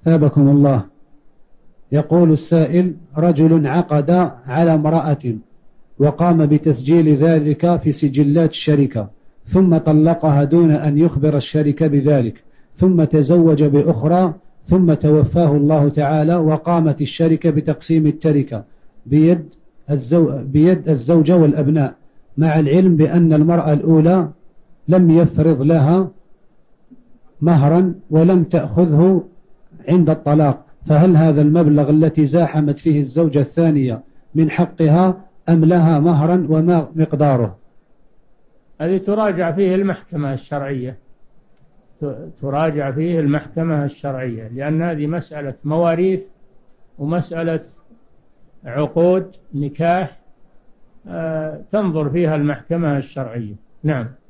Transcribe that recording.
ثابكم الله. يقول السائل: رجل عقد على امرأة وقام بتسجيل ذلك في سجلات الشركة، ثم طلقها دون أن يخبر الشركة بذلك، ثم تزوج بأخرى، ثم توفاه الله تعالى، وقامت الشركة بتقسيم التركة بيد الزوجة والأبناء، مع العلم بأن المرأة الأولى لم يفرض لها مهرا ولم تأخذه عند الطلاق، فهل هذا المبلغ التي زاحمت فيه الزوجة الثانية من حقها أم لها مهرا، وما مقداره؟ هذه تراجع فيه المحكمة الشرعية، تراجع فيه المحكمة الشرعية، لأن هذه مسألة مواريث ومسألة عقود نكاح تنظر فيها المحكمة الشرعية. نعم.